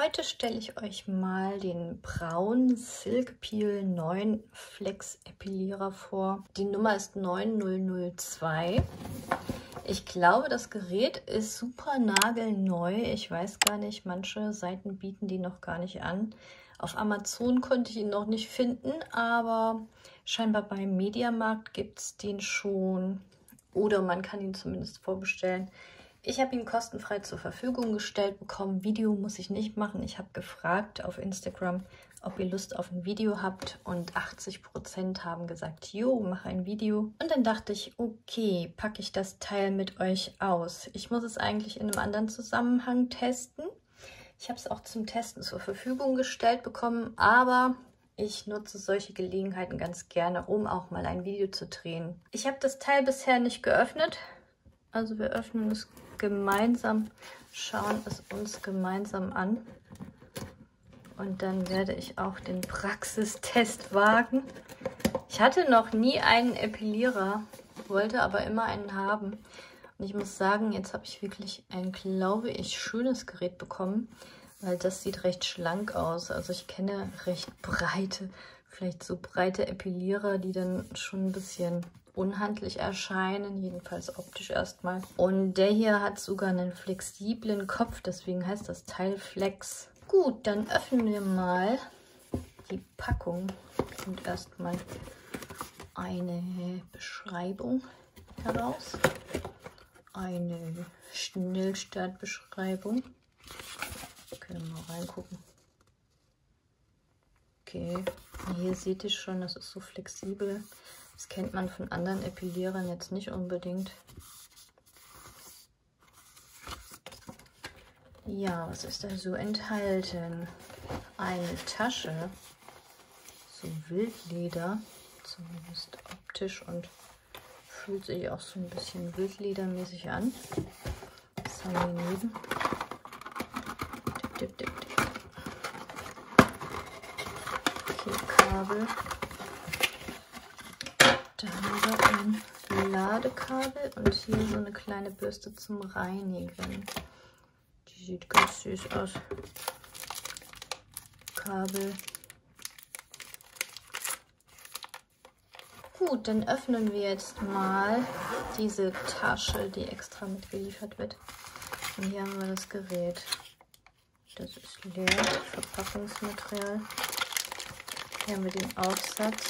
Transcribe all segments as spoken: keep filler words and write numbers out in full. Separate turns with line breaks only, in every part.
Heute stelle ich euch mal den Braun Silk Peel neun Flex Epilierer vor. Die Nummer ist neun null null zwei. Ich glaube, das Gerät ist super nagelneu. Ich weiß gar nicht, manche Seiten bieten die noch gar nicht an. Auf Amazon konnte ich ihn noch nicht finden, aber scheinbar beim Mediamarkt gibt es den schon. Oder man kann ihn zumindest vorbestellen. Ich habe ihn kostenfrei zur Verfügung gestellt bekommen. Video muss ich nicht machen. Ich habe gefragt auf Instagram, ob ihr Lust auf ein Video habt. Und achtzig Prozent haben gesagt, jo, mach ein Video. Und dann dachte ich, okay, packe ich das Teil mit euch aus. Ich muss es eigentlich in einem anderen Zusammenhang testen. Ich habe es auch zum Testen zur Verfügung gestellt bekommen, aber ich nutze solche Gelegenheiten ganz gerne, um auch mal ein Video zu drehen. Ich habe das Teil bisher nicht geöffnet. Also wir öffnen es gemeinsam, schauen es uns gemeinsam an. Und dann werde ich auch den Praxistest wagen. Ich hatte noch nie einen Epilierer, wollte aber immer einen haben. Und ich muss sagen, jetzt habe ich wirklich ein, glaube ich, schönes Gerät bekommen, weil das sieht recht schlank aus. Also ich kenne recht breite, vielleicht so breite Epilierer, die dann schon ein bisschen unhandlich erscheinen, jedenfalls optisch erstmal. Und der hier hat sogar einen flexiblen Kopf, deswegen heißt das Teil Flex. Gut, dann öffnen wir mal die Packung und erstmal eine Beschreibung heraus. Eine Schnellstartbeschreibung. Können wir mal reingucken. Okay, hier seht ihr schon, das ist so flexibel. Das kennt man von anderen Epilierern jetzt nicht unbedingt. Ja, was ist da so enthalten? Eine Tasche, so Wildleder, zumindest optisch, und fühlt sich auch so ein bisschen wildledermäßig an. Was haben wir neben? Dip, dip, dip, dip. Okay, Kabel. Da haben wir ein Ladekabel und hier so eine kleine Bürste zum Reinigen. Die sieht ganz süß aus. Kabel. Gut, dann öffnen wir jetzt mal diese Tasche, die extra mitgeliefert wird. Und hier haben wir das Gerät. Das ist leer, Verpackungsmaterial. Hier haben wir den Aufsatz.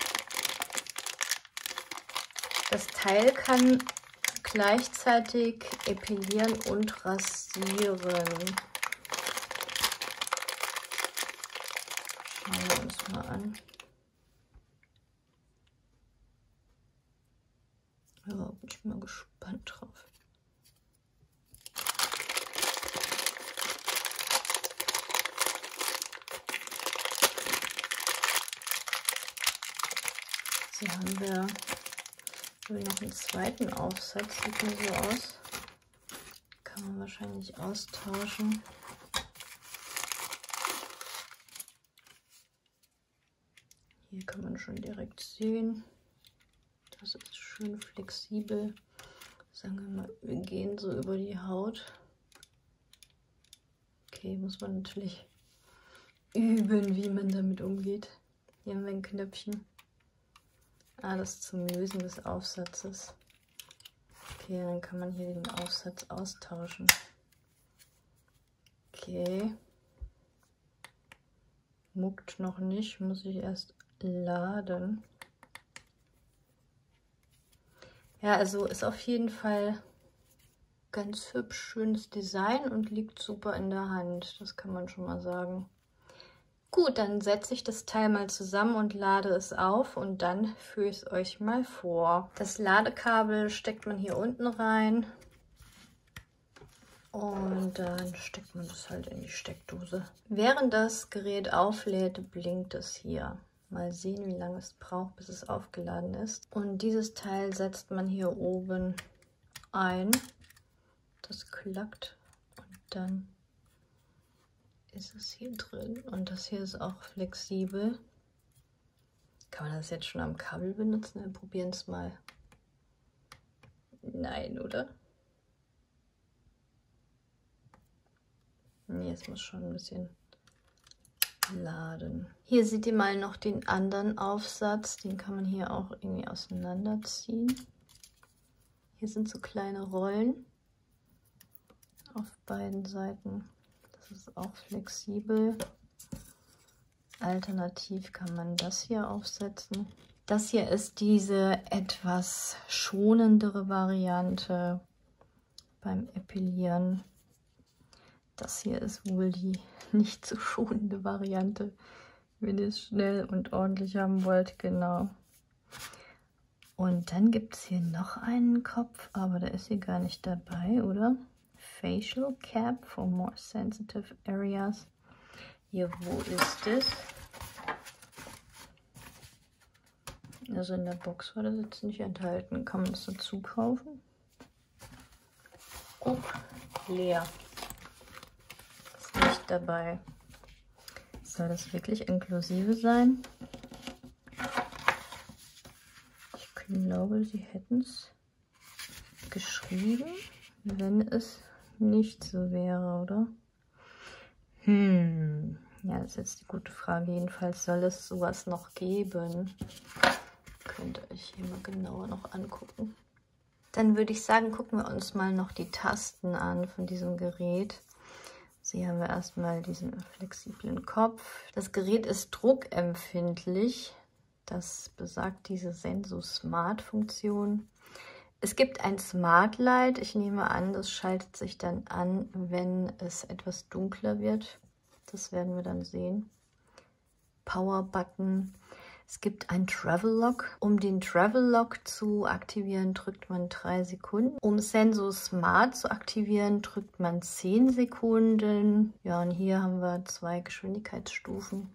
Das Teil kann gleichzeitig epilieren und rasieren. Schauen wir uns mal an. Ja, bin ich mal gespannt drauf. Hier haben wir noch einen zweiten Aufsatz, sieht mir so aus. Kann man wahrscheinlich austauschen. Hier kann man schon direkt sehen, das ist schön flexibel. Sagen wir mal, wir gehen so über die Haut. Okay, muss man natürlich üben, wie man damit umgeht. Hier haben wir ein Knöpfchen. Alles zum Lösen des Aufsatzes. Okay, dann kann man hier den Aufsatz austauschen. Okay. Muckt noch nicht, muss ich erst laden. Ja, also ist auf jeden Fall ganz hübsch, schönes Design und liegt super in der Hand. Das kann man schon mal sagen. Gut, dann setze ich das Teil mal zusammen und lade es auf und dann führe ich es euch mal vor. Das Ladekabel steckt man hier unten rein und dann steckt man das halt in die Steckdose. Während das Gerät auflädt, blinkt es hier. Mal sehen, wie lange es braucht, bis es aufgeladen ist. Und dieses Teil setzt man hier oben ein. Das klackt und dann ist es hier drin, und das hier ist auch flexibel. Kann man das jetzt schon am Kabel benutzen? Wir probieren es mal. Nein, oder? Nee, es muss schon ein bisschen laden. Hier seht ihr mal noch den anderen Aufsatz. Den kann man hier auch irgendwie auseinanderziehen. Hier sind so kleine Rollen auf beiden Seiten. Das ist auch flexibel. Alternativ kann man das hier aufsetzen. Das hier ist diese etwas schonendere Variante beim Epilieren. Das hier ist wohl die nicht so schonende Variante, wenn ihr es schnell und ordentlich haben wollt, genau. Und dann gibt es hier noch einen Kopf, aber der ist hier gar nicht dabei, oder? Facial Cap for more sensitive areas. Hier, wo ist es? Also in der Box war das jetzt nicht enthalten. Kann man das dazu kaufen? Oh, leer. Ist nicht dabei. Soll das wirklich inklusive sein? Ich glaube, sie hätten es geschrieben, wenn es nicht so wäre, oder? Hm, ja, das ist jetzt die gute Frage. Jedenfalls soll es sowas noch geben. Könnt ihr euch hier mal genauer noch angucken. Dann würde ich sagen, gucken wir uns mal noch die Tasten an von diesem Gerät. Also hier haben wir erstmal diesen flexiblen Kopf. Das Gerät ist druckempfindlich. Das besagt diese Senso Smart Funktion. Es gibt ein Smart Light. Ich nehme an, das schaltet sich dann an, wenn es etwas dunkler wird. Das werden wir dann sehen. Power Button. Es gibt ein Travel Lock. Um den Travel Lock zu aktivieren, drückt man drei Sekunden. Um Senso Smart zu aktivieren, drückt man zehn Sekunden. Ja, und hier haben wir zwei Geschwindigkeitsstufen.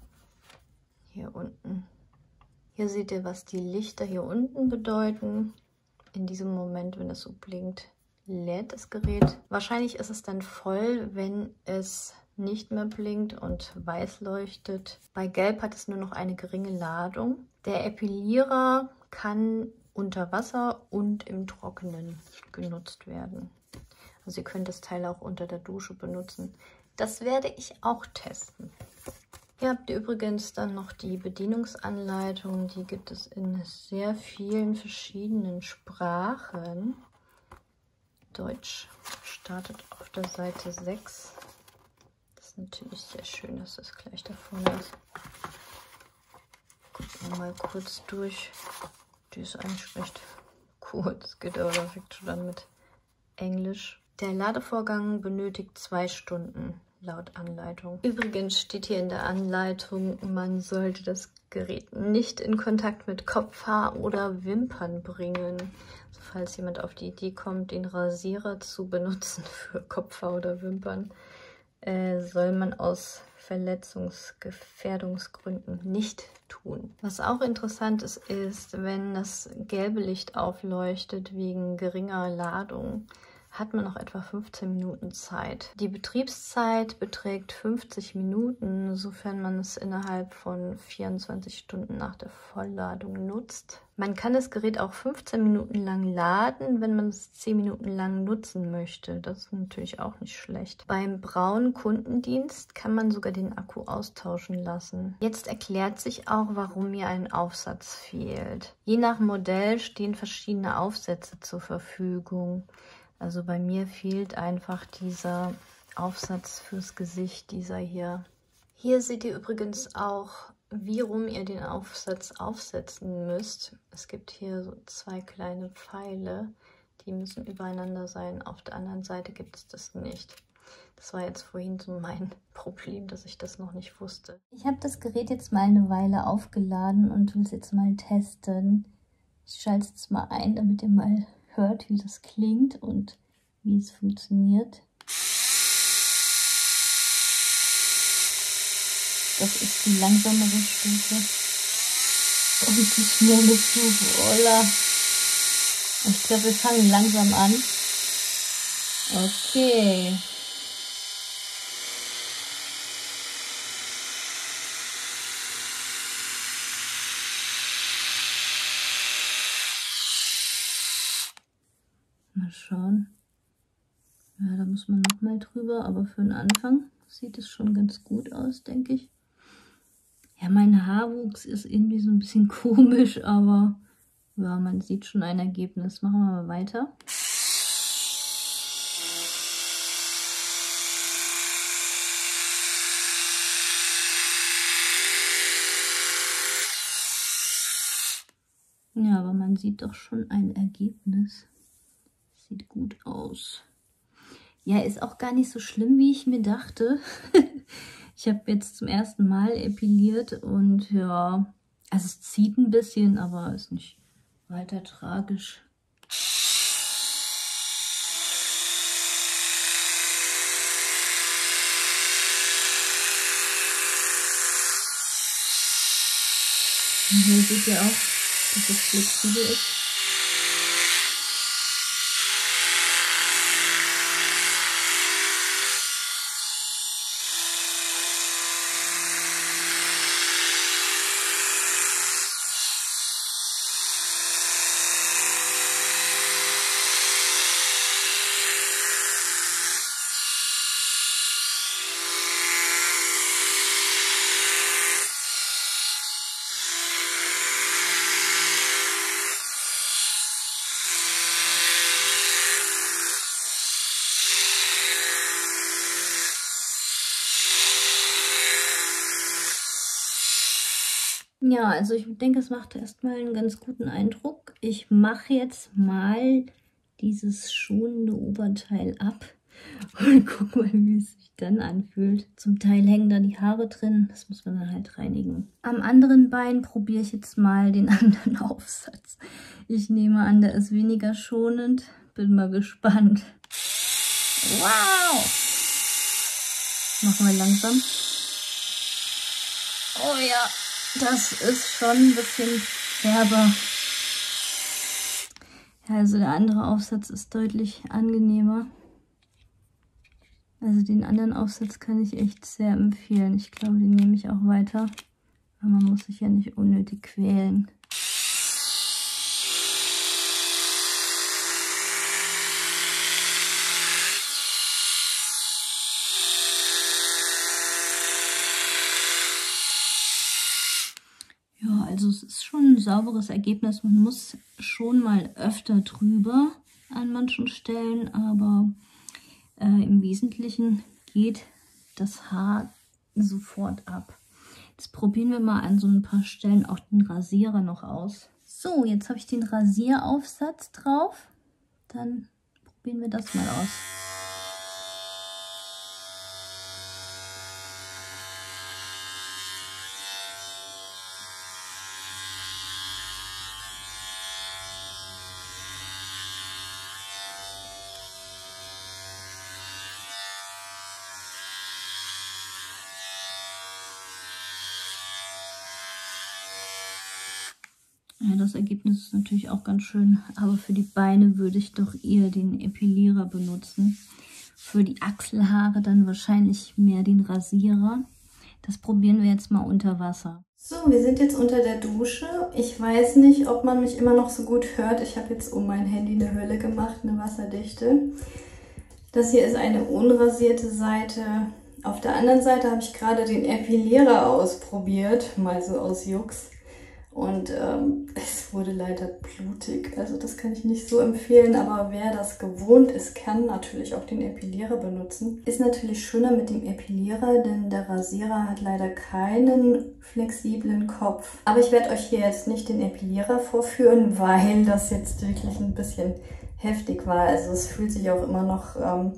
Hier unten. Hier seht ihr, was die Lichter hier unten bedeuten. In diesem Moment, wenn es so blinkt, lädt das Gerät. Wahrscheinlich ist es dann voll, wenn es nicht mehr blinkt und weiß leuchtet. Bei Gelb hat es nur noch eine geringe Ladung. Der Epilierer kann unter Wasser und im Trockenen genutzt werden. Also ihr könnt das Teil auch unter der Dusche benutzen. Das werde ich auch testen. Hier habt ihr übrigens dann noch die Bedienungsanleitung. Die gibt es in sehr vielen verschiedenen Sprachen. Deutsch startet auf der Seite sechs. Das ist natürlich sehr schön, dass das gleich da vorne ist. Gucken wir mal kurz durch. Die ist eigentlich recht kurz, geht aber perfekt schon dann mit Englisch. Der Ladevorgang benötigt zwei Stunden. Laut Anleitung. Übrigens steht hier in der Anleitung, man sollte das Gerät nicht in Kontakt mit Kopfhaar oder Wimpern bringen. Also falls jemand auf die Idee kommt, den Rasierer zu benutzen für Kopfhaar oder Wimpern, äh, soll man aus Verletzungsgefährdungsgründen nicht tun. Was auch interessant ist, ist, wenn das gelbe Licht aufleuchtet wegen geringer Ladung, hat man noch etwa fünfzehn Minuten Zeit. Die Betriebszeit beträgt fünfzig Minuten, sofern man es innerhalb von vierundzwanzig Stunden nach der Vollladung nutzt. Man kann das Gerät auch fünfzehn Minuten lang laden, wenn man es zehn Minuten lang nutzen möchte. Das ist natürlich auch nicht schlecht. Beim braunen Kundendienst kann man sogar den Akku austauschen lassen. Jetzt erklärt sich auch, warum mir ein Aufsatz fehlt. Je nach Modell stehen verschiedene Aufsätze zur Verfügung. Also bei mir fehlt einfach dieser Aufsatz fürs Gesicht, dieser hier. Hier seht ihr übrigens auch, wie rum ihr den Aufsatz aufsetzen müsst. Es gibt hier so zwei kleine Pfeile, die müssen übereinander sein. Auf der anderen Seite gibt es das nicht. Das war jetzt vorhin so mein Problem, dass ich das noch nicht wusste.
Ich habe das Gerät jetzt mal eine Weile aufgeladen und will es jetzt mal testen. Ich schalte es jetzt mal ein, damit ihr mal hört, wie das klingt und wie es funktioniert. Das ist die langsamere Stufe und die schnelle Stufe. Hola. Ich glaube, wir fangen langsam an. Okay. Mal schauen, Ja, da muss man noch mal drüber, aber für den Anfang sieht es schon ganz gut aus, denke ich. Ja, mein Haarwuchs ist irgendwie so ein bisschen komisch, aber ja, man sieht schon ein Ergebnis. Machen wir mal weiter. Ja, aber man sieht doch schon ein Ergebnis. Sieht gut aus. Ja, ist auch gar nicht so schlimm, wie ich mir dachte. Ich habe jetzt zum ersten Mal epiliert und ja, also es zieht ein bisschen, aber ist nicht weiter tragisch. Und hier seht ihr auch, dass es flexibel ist. Ja, also ich denke, es macht erstmal einen ganz guten Eindruck. Ich mache jetzt mal dieses schonende Oberteil ab und guck mal, wie es sich dann anfühlt. Zum Teil hängen da die Haare drin, das muss man dann halt reinigen. Am anderen Bein probiere ich jetzt mal den anderen Aufsatz. Ich nehme an, der ist weniger schonend. Bin mal gespannt. Wow! Machen wir langsam. Oh ja! Das ist schon ein bisschen herber. Ja, also der andere Aufsatz ist deutlich angenehmer. Also den anderen Aufsatz kann ich echt sehr empfehlen. Ich glaube, den nehme ich auch weiter. Aber man muss sich ja nicht unnötig quälen. Ja, also es ist schon ein sauberes Ergebnis. Man muss schon mal öfter drüber an manchen Stellen, aber äh, im Wesentlichen geht das Haar sofort ab. Jetzt probieren wir mal an so ein paar Stellen auch den Rasierer noch aus. So, jetzt habe ich den Rasieraufsatz drauf. Dann probieren wir das mal aus. Ja, das Ergebnis ist natürlich auch ganz schön, aber für die Beine würde ich doch eher den Epilierer benutzen. Für die Achselhaare dann wahrscheinlich mehr den Rasierer. Das probieren wir jetzt mal unter Wasser.
So, wir sind jetzt unter der Dusche. Ich weiß nicht, ob man mich immer noch so gut hört. Ich habe jetzt um mein Handy eine Hülle gemacht, eine wasserdichte. Das hier ist eine unrasierte Seite. Auf der anderen Seite habe ich gerade den Epilierer ausprobiert, mal so aus Jux. Und ähm, es wurde leider blutig, also das kann ich nicht so empfehlen, aber wer das gewohnt ist, kann natürlich auch den Epilierer benutzen. Ist natürlich schöner mit dem Epilierer, denn der Rasierer hat leider keinen flexiblen Kopf. Aber ich werde euch hier jetzt nicht den Epilierer vorführen, weil das jetzt wirklich ein bisschen heftig war. Also es fühlt sich auch immer noch ähm,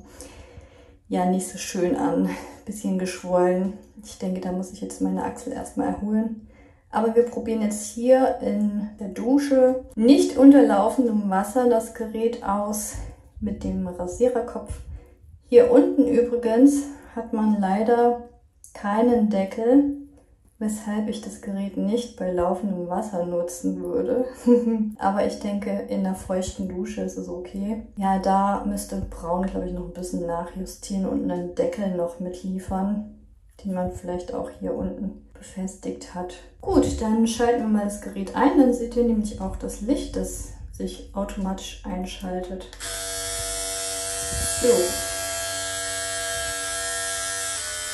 ja, nicht so schön an, bisschen geschwollen. Ich denke, da muss ich jetzt meine Achsel erstmal erholen. Aber wir probieren jetzt hier in der Dusche nicht unter laufendem Wasser das Gerät aus mit dem Rasiererkopf. Hier unten übrigens hat man leider keinen Deckel, weshalb ich das Gerät nicht bei laufendem Wasser nutzen würde. Aber ich denke, in der feuchten Dusche ist es okay. Ja, da müsste Braun, glaube ich, noch ein bisschen nachjustieren und einen Deckel noch mitliefern, den man vielleicht auch hier unten befestigt hat. Gut, dann schalten wir mal das Gerät ein. Dann seht ihr nämlich auch das Licht, das sich automatisch einschaltet. So.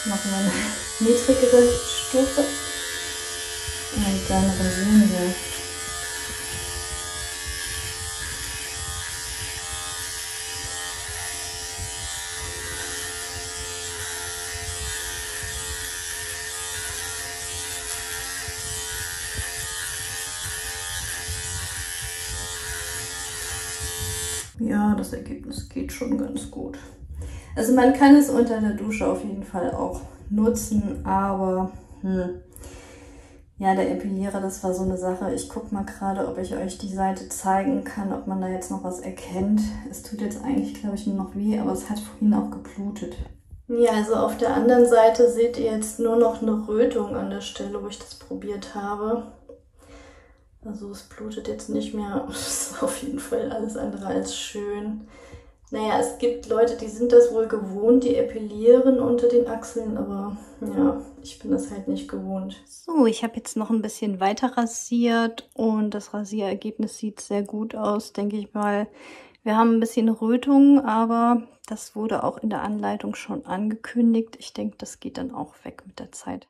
machen wir eine niedrigere Stufe und dann rasieren wir. Ja, das Ergebnis geht schon ganz gut. Also man kann es unter der Dusche auf jeden Fall auch nutzen, aber hm, ja, der Epilierer, das war so eine Sache. Ich gucke mal gerade, ob ich euch die Seite zeigen kann, ob man da jetzt noch was erkennt. Es tut jetzt eigentlich, glaube ich, nur noch weh, aber es hat vorhin auch geblutet. Ja, also auf der anderen Seite seht ihr jetzt nur noch eine Rötung an der Stelle, wo ich das probiert habe. Also es blutet jetzt nicht mehr. Das war auf jeden Fall alles andere als schön. Naja, es gibt Leute, die sind das wohl gewohnt, die epilieren unter den Achseln, aber ja, ich bin das halt nicht gewohnt. So, ich habe jetzt noch ein bisschen weiter rasiert und das Rasierergebnis sieht sehr gut aus, denke ich mal. Wir haben ein bisschen Rötung, aber das wurde auch in der Anleitung schon angekündigt. Ich denke, das geht dann auch weg mit der Zeit.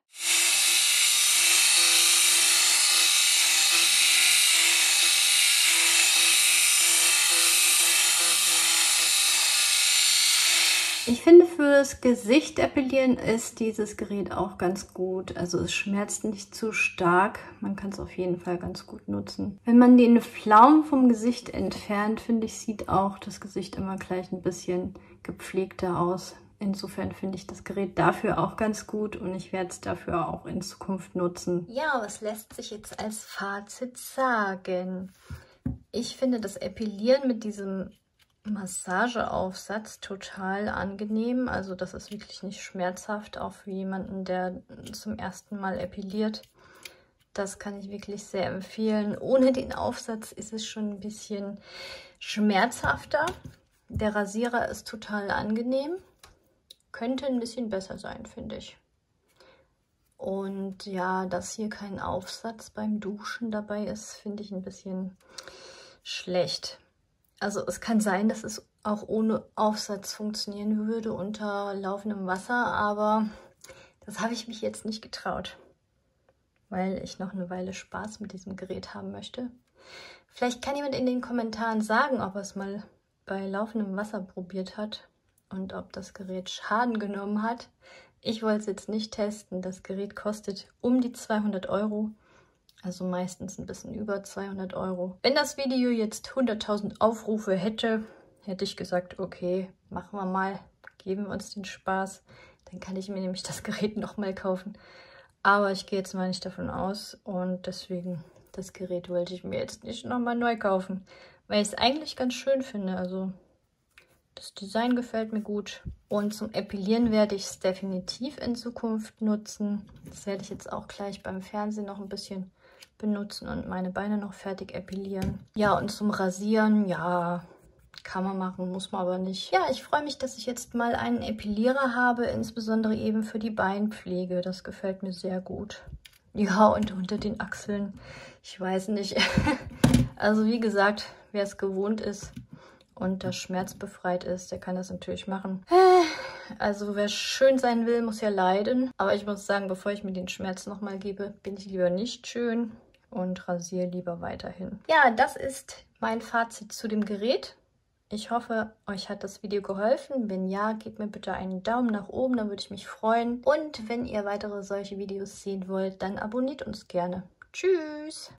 Ich finde, fürs Gesicht epilieren ist dieses Gerät auch ganz gut. Also es schmerzt nicht zu stark. Man kann es auf jeden Fall ganz gut nutzen. Wenn man den Flaum vom Gesicht entfernt, finde ich, sieht auch das Gesicht immer gleich ein bisschen gepflegter aus. Insofern finde ich das Gerät dafür auch ganz gut und ich werde es dafür auch in Zukunft nutzen. Ja, was lässt sich jetzt als Fazit sagen? Ich finde das Epilieren mit diesem Massageaufsatz total angenehm. Also das ist wirklich nicht schmerzhaft, auch für jemanden, der zum ersten Mal epiliert. Das kann ich wirklich sehr empfehlen. Ohne den Aufsatz ist es schon ein bisschen schmerzhafter. Der Rasierer ist total angenehm. Könnte ein bisschen besser sein, finde ich. Und ja, dass hier kein Aufsatz beim Duschen dabei ist, finde ich ein bisschen schlecht. Also es kann sein, dass es auch ohne Aufsatz funktionieren würde unter laufendem Wasser, aber das habe ich mich jetzt nicht getraut, weil ich noch eine Weile Spaß mit diesem Gerät haben möchte. Vielleicht kann jemand in den Kommentaren sagen, ob er es mal bei laufendem Wasser probiert hat und ob das Gerät Schaden genommen hat. Ich wollte es jetzt nicht testen. Das Gerät kostet um die zweihundert Euro. Also meistens ein bisschen über zweihundert Euro. Wenn das Video jetzt hunderttausend Aufrufe hätte, hätte ich gesagt, okay, machen wir mal, geben wir uns den Spaß. Dann kann ich mir nämlich das Gerät nochmal kaufen. Aber ich gehe jetzt mal nicht davon aus und deswegen, das Gerät wollte ich mir jetzt nicht nochmal neu kaufen. Weil ich es eigentlich ganz schön finde, also das Design gefällt mir gut. Und zum Epilieren werde ich es definitiv in Zukunft nutzen. Das werde ich jetzt auch gleich beim Fernsehen noch ein bisschen benutzen und meine Beine noch fertig epilieren. Ja, und zum Rasieren, ja, kann man machen, muss man aber nicht. Ja, ich freue mich, dass ich jetzt mal einen Epilierer habe, insbesondere eben für die Beinpflege. Das gefällt mir sehr gut. Ja, und unter den Achseln, ich weiß nicht. Also wie gesagt, wer es gewohnt ist und das schmerzbefreit ist, der kann das natürlich machen. Also wer schön sein will, muss ja leiden. Aber ich muss sagen, bevor ich mir den Schmerz nochmal gebe, bin ich lieber nicht schön und rasiere lieber weiterhin. Ja, das ist mein Fazit zu dem Gerät. Ich hoffe, euch hat das Video geholfen. Wenn ja, gebt mir bitte einen Daumen nach oben, dann würde ich mich freuen. Und wenn ihr weitere solche Videos sehen wollt, dann abonniert uns gerne. Tschüss!